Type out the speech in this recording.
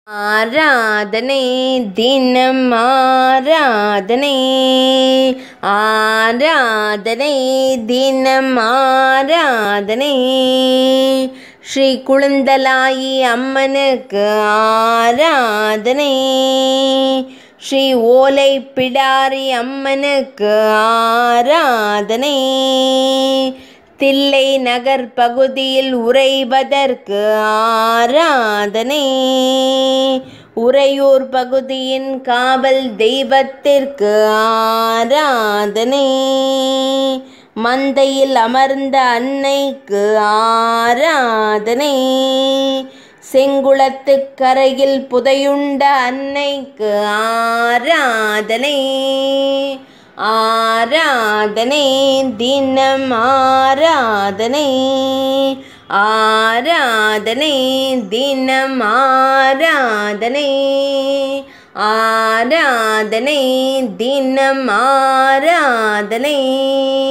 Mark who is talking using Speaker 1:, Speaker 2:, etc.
Speaker 1: ஆராதனை தினம் ஆராதனை ஆராதனை தினம் ஆராதனை ஸ்ரீ குழுந்தலாயி அம்மனுக்கு ஆராதனை ஸ்ரீ ஓலை பிடாரி அம்மனுக்கு ஆராதனை தில்லை நகர் பகுதியில் உறைவதற்கு ஆராதனை உறையூர் பகுதியின் காவல் தெய்வத்திற்கு ஆராதனை மந்தையில் அமர்ந்த அன்னைக்கு ஆராதனை செங்குளத்துக்கரையில் புதையுண்ட அன்னைக்கு ஆராதனை ஆராதனை தினம் ஆராதனை ஆராதனை தினம் ஆராதனை ஆராதனை தினம் ஆராதனை